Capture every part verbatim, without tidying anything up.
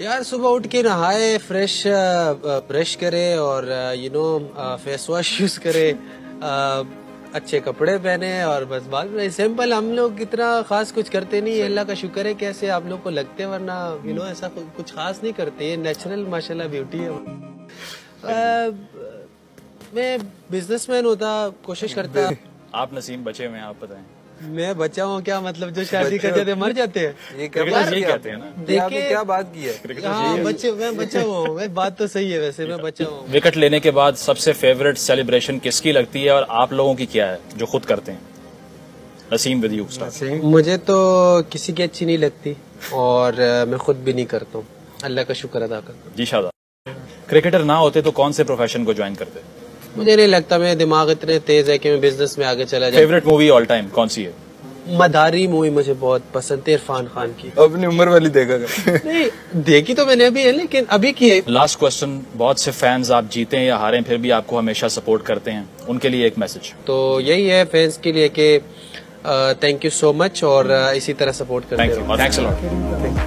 यार सुबह उठ के नहाए, फ्रेश ब्रश करे और you know face wash use करे, आ, अच्छे कपड़े पहने और बस बात में सिंपल। हम लोग इतना खास कुछ करते नहीं, अल्लाह का शुक्र है कैसे आप लोग को लगते, वरना यू नो ऐसा कुछ खास नहीं करते। ये नेचुरल माशाल्लाह ब्यूटी है। आ, मैं बिजनेसमैन होता, कोशिश करता। आप नसीम बचे हुए हैं, आप बताएं। मैं बचा हूँ क्या मतलब, जो शादी करते थे मर जाते हैं, ये यही कहते हैं ना। देखिए क्या बात की है। हाँ बच्चे, मैं बचा हूँ, मैं बात तो सही है वैसे, मैं बचा हूँ। विकेट लेने के बाद सबसे फेवरेट सेलिब्रेशन किसकी लगती है और आप लोगों की क्या है जो खुद करते हैं? Naseem with you start. मुझे तो किसी की अच्छी नहीं लगती और मैं खुद भी नहीं करता हूँ, अल्लाह का शुक्र अदा करता हूँ। जी शादा, क्रिकेटर ना होते तो कौन से प्रोफेशन को ज्वाइन करते? मुझे नहीं लगता, मेरे दिमाग इतने तेज है कि मैं बिजनेस में आगे चला जाऊँ। फेवरेट मूवी ऑल टाइम कौन सी है? मदारी मूवी मुझे बहुत पसंद है, इरफान खान की। अपनी उम्र वाली देखा कर। नहीं देखी तो मैंने अभी है, लेकिन अभी की है। लास्ट क्वेश्चन, बहुत से फैंस आप जीते या हारे फिर भी आपको हमेशा सपोर्ट करते हैं, उनके लिए एक मैसेज। तो यही है फैंस के लिए कि थैंक यू सो मच और uh, इसी तरह सपोर्ट करते रहो। Thank you, thanks a lot.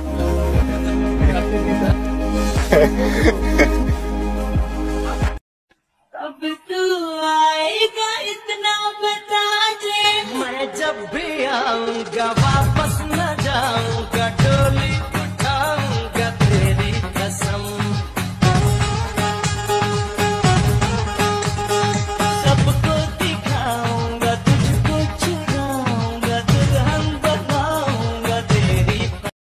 अब तू आएगा इतना बता दे, मैं जब भी आऊंगा वापस न जाऊंगा, डोली उठाऊंगा तेरी कसम। सबको दिखाऊंगा, तुझको चुराऊंगा, दुल्हन बनाऊंगा तेरी।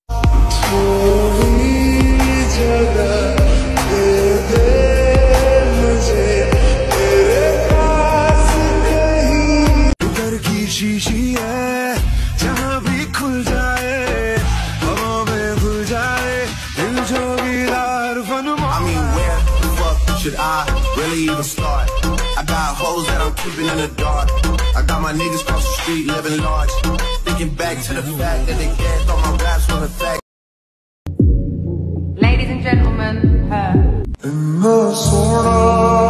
शीशी है जहाँ भी खुल जाए, हवा में खुल जाए, दिल जोगीदार फनमा। I mean, where the fuck should I really even start? I got hoes that I'm keeping in the dark. I got my niggas across the street living large, thinking back to the fact that they can't throw my raps on the fact. Ladies and gentlemen, her. इन्ना सोना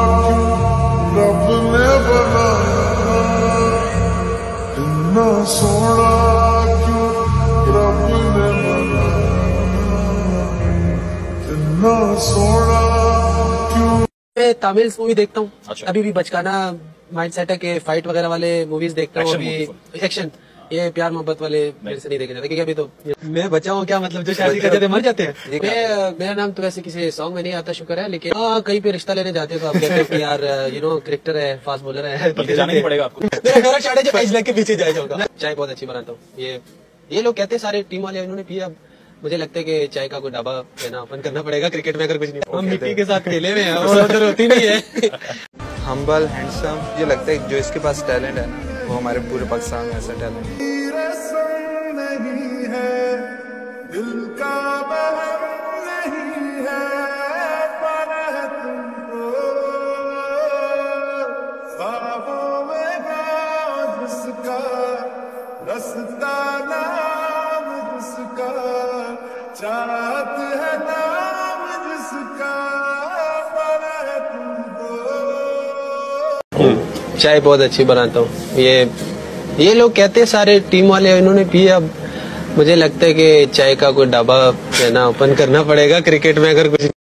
रब ने बनाया, इन्ना सोना क्यों रब ने बनाया, इन्ना सोना क्यों। मैं तमिल मूवी देखता हूँ। अच्छा। अभी भी बचकाना माइंड सेट है कि फाइट वगैरह वाले मूवीज देखता हूँ। अभी एक्शन, ये प्यार मोहब्बत वाले मेरे से नहीं देखे जाते, क्योंकि अभी तो मैं बचा हूँ क्या मतलब, जो शादी करते थे मर जाते हैं। मैं, मेरा नाम तो वैसे किसी सॉन्ग में नहीं आता, शुक्र है, लेकिन हाँ कहीं पे रिश्ता लेने जाते हैं तो आप कहते हैं कि यार यू नो क्रिकेटर है, फास्ट बॉलर है, जाना नहीं पड़ेगा आपको। मेरा फेवरेट शॉट है जो पांच लाख के पीछे जाए जाऊंगा। चाय बहुत अच्छी बनाता हूँ। ये ये लोग कहते हैं सारे टीम वाले, इन्होंने पिया। अब मुझे लगता है कि चाय का कोई ढाबा लेना ओपन करना पड़ेगा, क्रिकेट में अगर कुछ नहीं। हम मिट्टी के साथ खेले हुए हैं, और उधर होती नहीं है। हम्बल, हैंडसम, ये लगता है जो इसके पास टैलेंट है ना, वो हमारे पूरे पाकिस्तान में ऐसा टैलेंट है। नहीं है दिल का बहम नहीं है, पर है तुमको ख्वाबों में गाँव जिसका, रास्ता नाम जिसका, चाहत है नाम जिसका, पर है तुमको। चाय बहुत अच्छी बनाता हूँ। ये ये लोग कहते हैं सारे टीम वाले, इन्होंने पिया। अब मुझे लगता है कि चाय का कोई ढाबा लेना ओपन करना पड़ेगा, क्रिकेट में अगर कुछ